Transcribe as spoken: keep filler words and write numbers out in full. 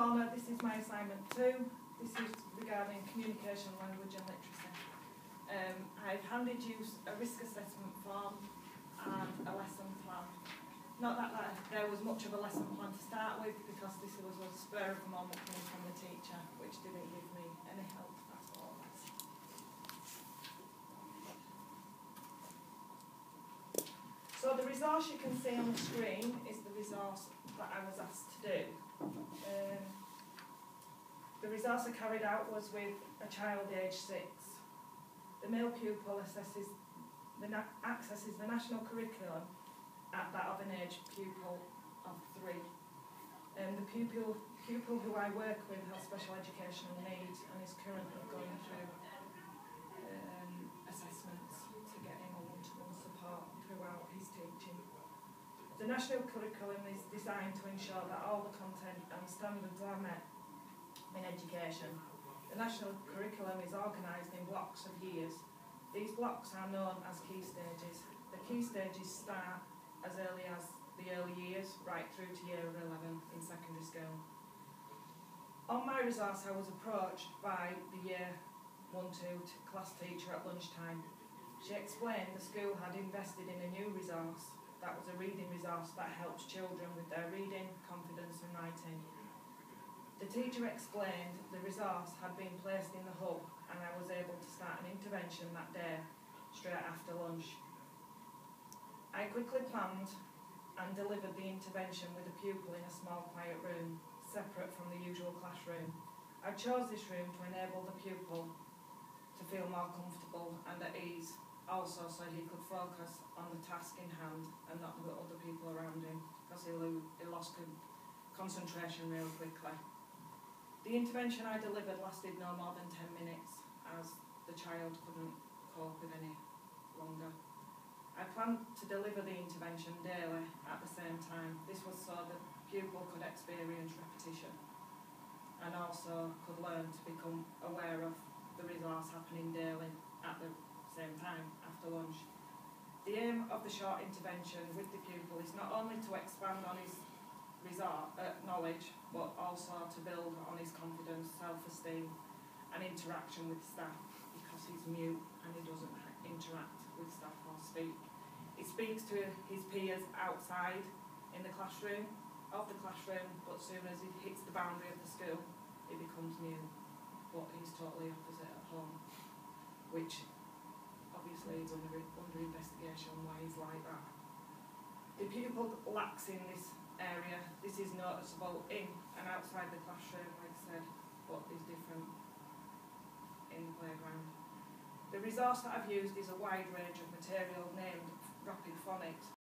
Lorna, this is my assignment two. This is regarding communication, language and literacy. Um, I've handed you a risk assessment form and a lesson plan. Not that, that there was much of a lesson plan to start with, because this was a spur of the moment coming from the teacher, which didn't give me any help at all. So the resource you can see on the screen is the resource that I was asked to do. Um, the resource I carried out was with a child aged six. The male pupil assesses the na accesses the national curriculum at that of an aged pupil of three. Um, the pupil, pupil who I work with has special educational needs and is currently going through um, assessments to get him a one-to-one support throughout his teaching. The national curriculum is designed to ensure that all the content and standards are met in education. The national curriculum is organised in blocks of years. These blocks are known as key stages. The key stages start as early as the early years, right through to year eleven in secondary school. On my resource, I was approached by the year one two class teacher at lunchtime. She explained the school had invested in a new resource that was a reading resource that helps children with their reading, confidence and writing. The teacher explained the resource had been placed in the hub and I was able to start an intervention that day, straight after lunch. I quickly planned and delivered the intervention with a pupil in a small quiet room, separate from the usual classroom. I chose this room to enable the pupil to feel more comfortable and at ease, also so he could focus on the task in hand and not the other people around him, because he, he lost concentration really quickly. The intervention I delivered lasted no more than ten minutes, as the child couldn't cope with any longer. I planned to deliver the intervention daily at the same time. This was so the pupil could experience repetition and also could learn to become aware of the resource happening daily at the same time after lunch. The aim of the short intervention with the pupil is not only to expand on his resource, uh, knowledge, but also to build on his confidence, self-esteem and interaction with staff, because he's mute and he doesn't interact with staff or speak. He speaks to his peers outside in the classroom, of the classroom, but as soon as he hits the boundary of the school, he becomes mute. But he's totally opposite at home, which obviously is under, under investigation why he's like that. The pupil lacks in this area. This is noticeable in and outside the classroom, like I said, but is different in the playground. The resource that I've used is a wide range of material named Rapid Phonics,